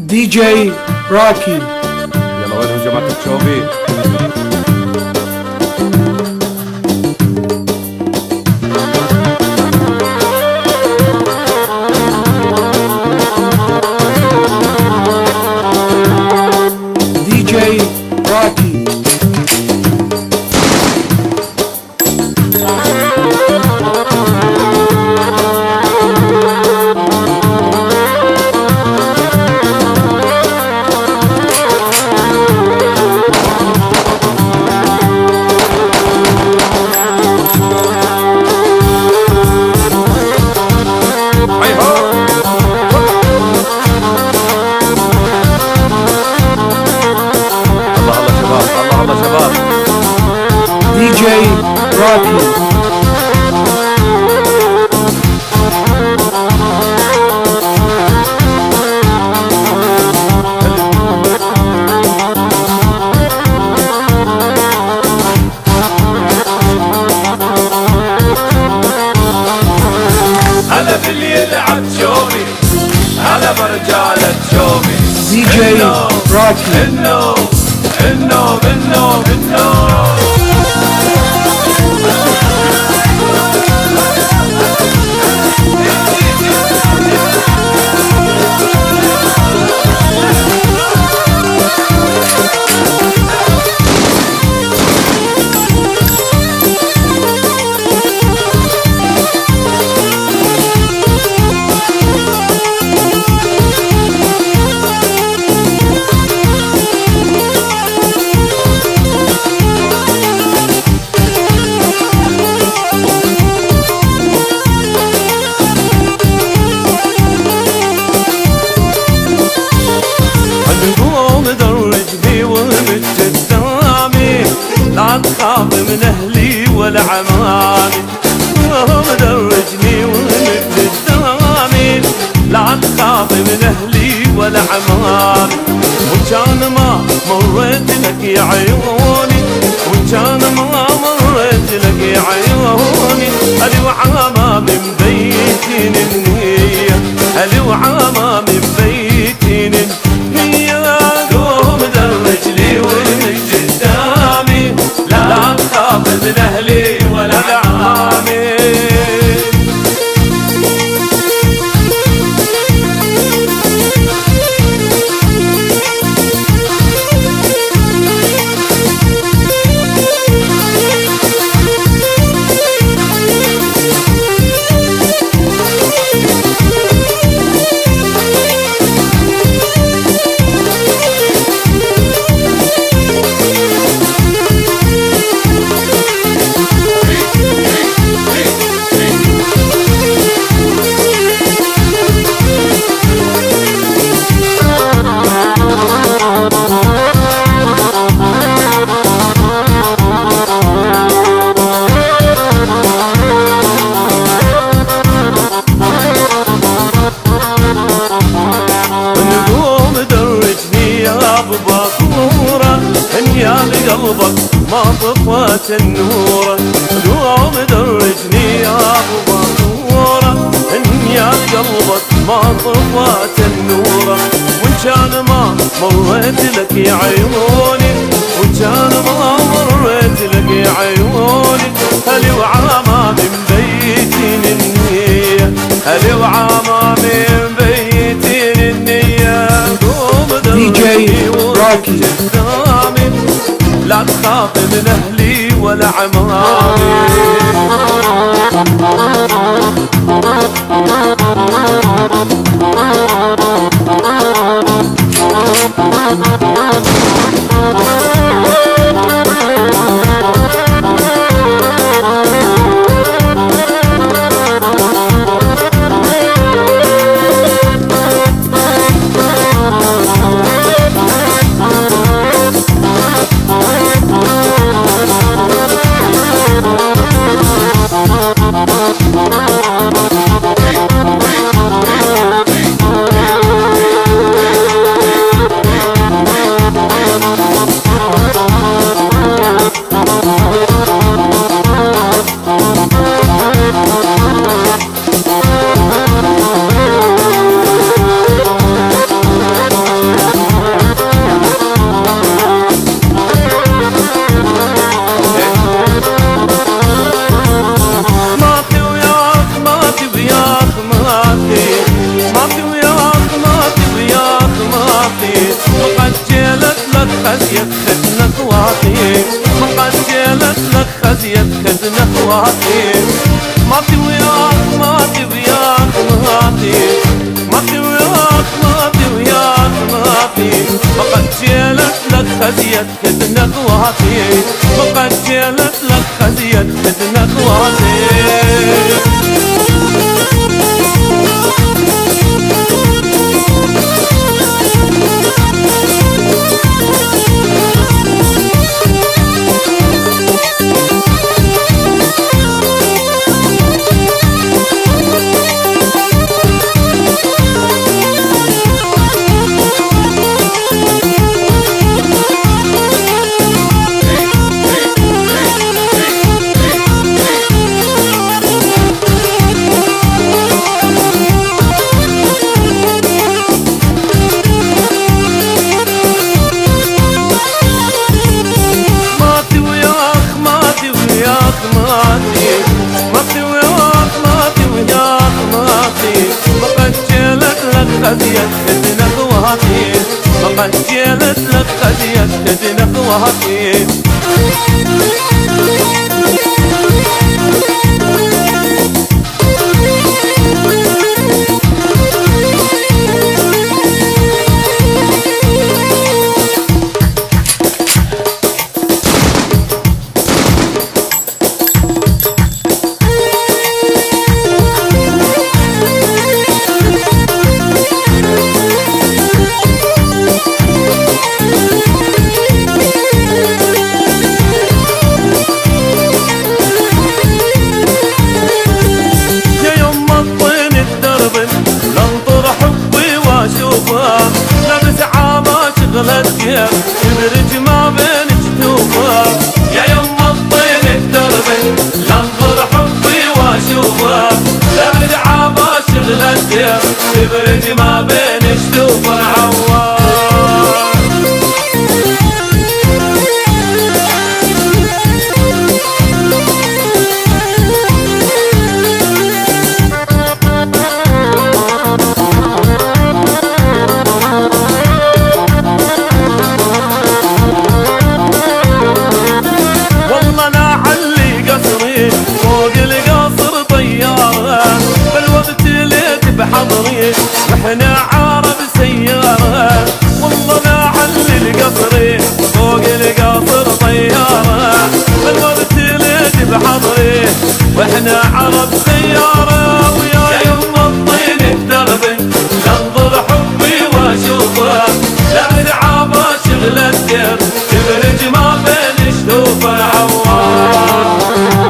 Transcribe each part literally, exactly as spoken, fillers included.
دي جي راكي. يلا وينهم جماعة الشوبي؟ دي جي راكي. دي جي راكي. هلا باللي يلعب شومي، هلا برجالة شومي. دي جي راكي. النوم النوم النوم النوم. لا تخاف من اهلي ولا عمامي، مدرجني ومد قدامي. لا تخاف من اهلي ولا عمامي، وان كان ما مريت لك يا عيوني، وان كان ما مريت لك يا عيوني. اهلي وعمامي مبيتين النية، اهلي وعمامي مبيتين النية. قوم درج لي ومد قدامي، لا تخاف من اهلي ولا عمامي. قلبك ما طفت النورة، دوم درجني يا ابو باطورة. ان يا قلبك ما طفت النورة، وان كان ما مريت لك يا عيوني، وان كان ما مريت لك يا عيوني. هلي وعمامي مبيتين النية، هلي وعمامي مبيتين النية. دوم درجني راكي. لا تخاف من اهلي ولا عمامي. خزية خدنا اخواتي ما خجلت لك خزية خدنا اخواتي ماتي وياك ماتي وياك ماتي ماتي وياك ماتي وياك ماتي ما خجلت لك خزية خدنا اخواتي ما خجلت لك خزية خدنا اخواتي خزيت خدنا اخواتي ما خجلت لك خزيت خدنا اخواتي تبرج ما بين جدوبه يا يما الطين الدرب لانظر حبي واشوفه تبرج عابا شغل الدير تبرج ما بين جدوبه عوار بحضري واحنا عرب سيارة والله لا علي القصري فوق القصر طيارة الوقت ليت بحضري واحنا عرب سيارة ويا يما الطين الدرب ننظر حبي واشوفه لا العابة شغل الدير تبرج ما بين شدوفه عوار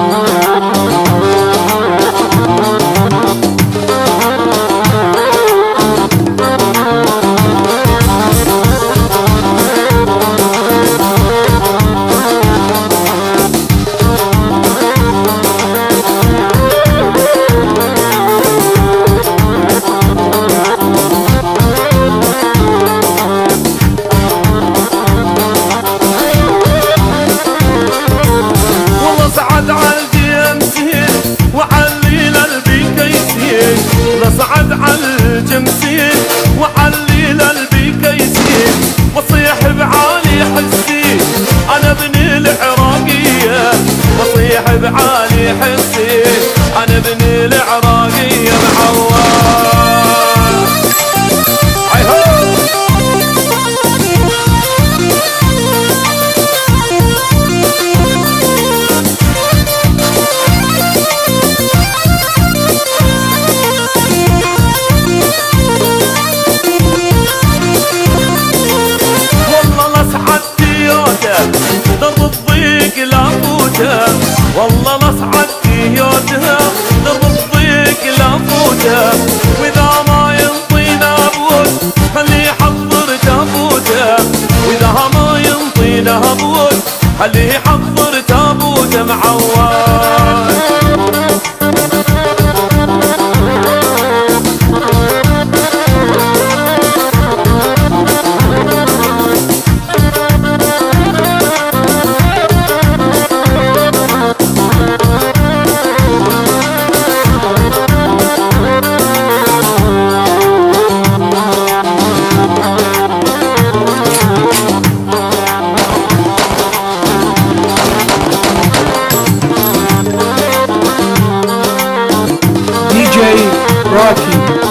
صعد على الجمسين وعليل قلبي كيسين وصيح بعالي حسي انا ابن العراقية وصيح بعالي حسي انا ابن العراقية معوار درب الضيق لا فوته والله نصعد تيوتها درب الضيق لا فوته واذا ما ينطينا بود خليه يحضر تابوته واذا ما ينطينا بود خليه يحضر تابوته معوار Rocky.